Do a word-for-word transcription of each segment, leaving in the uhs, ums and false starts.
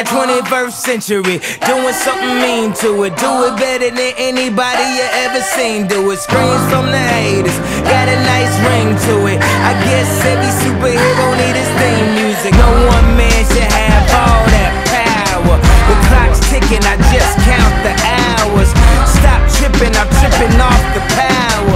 twenty-first century, doing something mean to it. Do it better than anybody you ever seen do it. Screams from the haters, got a nice ring to it. I guess every superhero need his theme music. No one man should have all that power. The clock's ticking, I just count the hours. Stop tripping, I'm tripping off the power.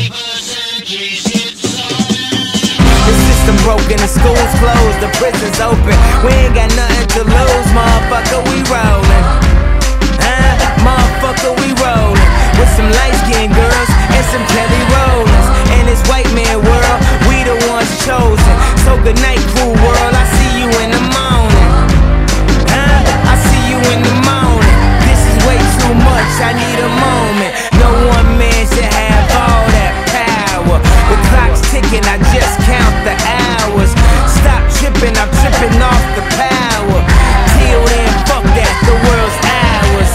The system broken, the school's closed, the prison's open. We ain't got nothing to lose, motherfucker, we rollin'. Huh? Motherfucker, we rollin'. With some light-skinned girls and some Kelly Rollins. In this white man world, we the ones chosen. So good night, cool world, I see you in the morning. Huh? I see you in the morning. This is way too much, I need a moment. No one man should have all that power. The clock's ticking, I just count the hours. Stop tripping, I'm tripping off the power. Till then, fuck that, the world's ours.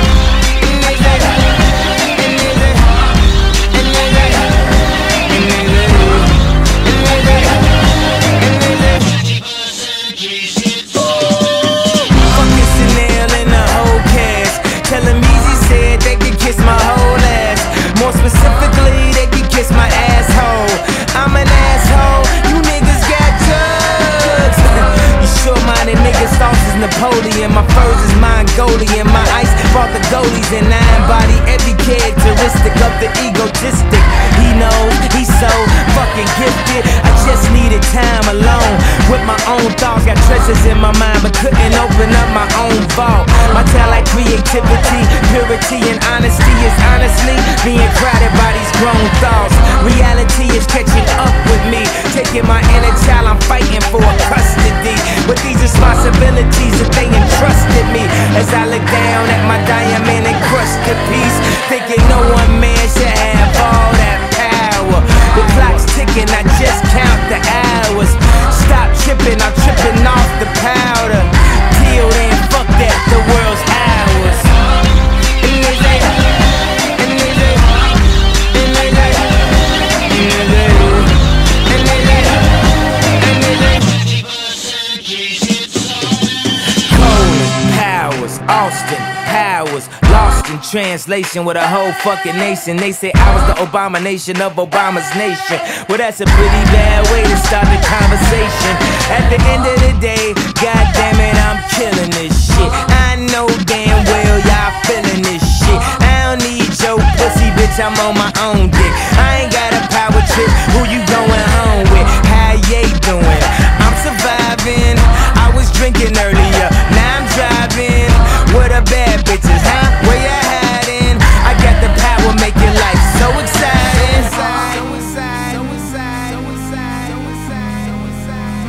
Fucking Chanel and the whole cast. Tell them Easy said they could kiss my whole ass. More specifically, they could kiss my asshole. I'm an asshole, you niggas got drugs. You sure-minded niggas, sauce is Napoleon. My furs is Mongolian. My ice brought the goalies and I embody every characteristic of the egotistic. He knows, he's so fucking gifted. I just needed time alone with my own thoughts. Got treasures in my mind but couldn't open up my own vault. My talent, creativity, purity and honesty is honestly being crowded by these grown thoughts. Reality is catching up with me, taking my inner child, I'm fighting for custody. With these responsibilities that they entrusted me, as I look down at my diamond encrusted piece, thinking no one man should have all that power. The clock's ticking, I just count the hours. Stop tripping, I'm tripping off the powder. Till then, fuck that, the world's ours. Austin Powers, lost in translation with a whole fucking nation. They say I was the abomination of Obama's nation. Well, that's a pretty bad way to start the conversation. At the end of the day, god damn it, I'm killing this shit. I know damn well y'all feeling this shit. I don't need your pussy, bitch, I'm on my own dick. I ain't got a power trip, who you going home with? How you doing? I'm surviving. I was drinking earlier, now I'm driving. What a bad bitches, huh? Where you hiding? I got the power, make your life so exciting. So excited, so excited, so excited, so excited, so excited,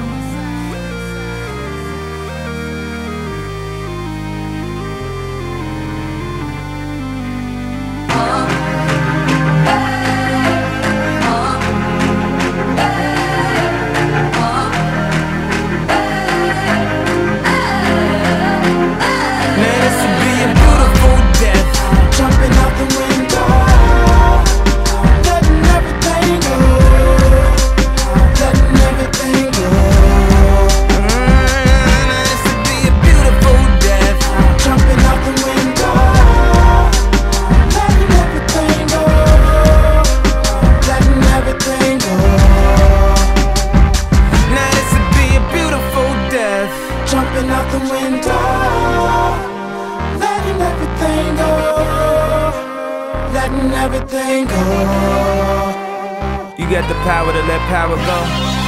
jumping out the window, letting everything go, letting everything go. You got the power to let power go.